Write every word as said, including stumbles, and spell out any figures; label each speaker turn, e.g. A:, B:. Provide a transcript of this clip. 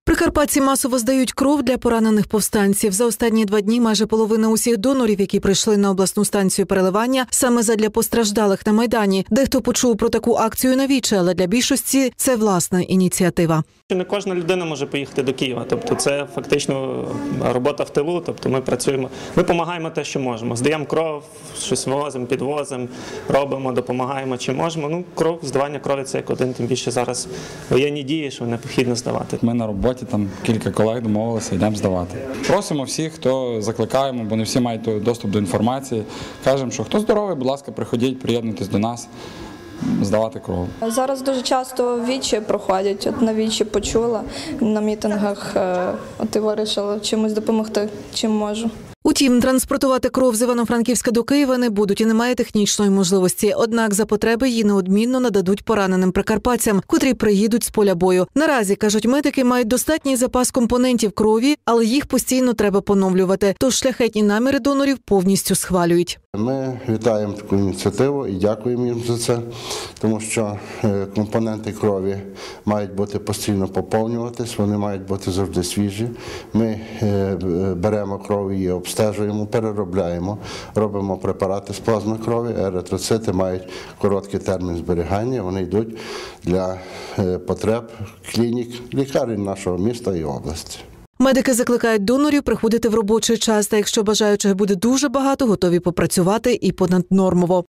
A: Прикарпатці масово здають кров для поранених повстанців. За останні два дні майже половина усіх донорів, які прийшли на обласну станцію переливання, саме задля постраждалих на Майдані. Дехто почув про таку акцію на віче, але для більшості це власна ініціатива.
B: Не кожна людина може поїхати до Києва, тобто це фактично робота в тилу, тобто ми працюємо, ми допомагаємо те, що можемо. Здаємо кров, щось вивозимо, підвозимо, робимо, допомагаємо, чи можемо. Ну, кров, здавання крові – це як один, тим більше зараз воєнні дії, що необхідно здавати.
C: Ми на роботі, там кілька колег домовилися, йдемо здавати. Просимо всіх, хто закликаємо, бо не всі мають доступ до інформації. Кажемо, що хто здоровий, будь ласка, приходіть, приєднуйтесь до нас. Здавати кров.
D: Зараз дуже часто вічі проходять. От на вічі почула на мітингах, от і вирішила чимось допомогти, чим можу.
A: Утім, транспортувати кров з Івано-Франківська до Києва не будуть і немає технічної можливості. Однак за потреби її неодмінно нададуть пораненим прикарпатцям, котрі приїдуть з поля бою. Наразі, кажуть медики, мають достатній запас компонентів крові, але їх постійно треба поновлювати. Тож шляхетні наміри донорів повністю схвалюють.
E: Ми вітаємо таку ініціативу і дякуємо їм за це, тому що компоненти крові мають бути постійно поповнюватись, вони мають бути завжди свіжі. Ми беремо кров і її обстежуємо, переробляємо, робимо препарати з плазми крові, еритроцити мають короткий термін зберігання, вони йдуть для потреб клінік, лікарень нашого міста і області.
A: Медики закликають донорів приходити в робочий час, та якщо бажаючих буде дуже багато, готові попрацювати і понаднормово.